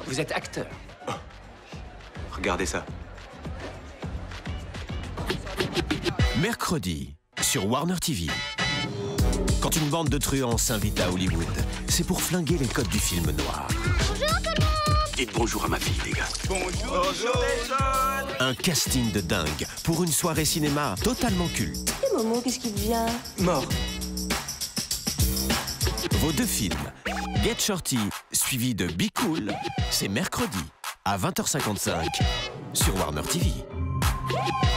Vous êtes acteur. Oh. Regardez ça. Mercredi, sur Warner TV. Quand une bande de truands s'invite à Hollywood, c'est pour flinguer les codes du film noir. Bonjour tout le monde. Dites bonjour à ma fille, les gars. Bonjour les jeunes. Un casting de dingue pour une soirée cinéma totalement culte. Et Momo, qu'est-ce qui devient? Mort. Vos deux films, Get Shorty, suivi de Be Cool, c'est mercredi à 20h55 sur Warner TV.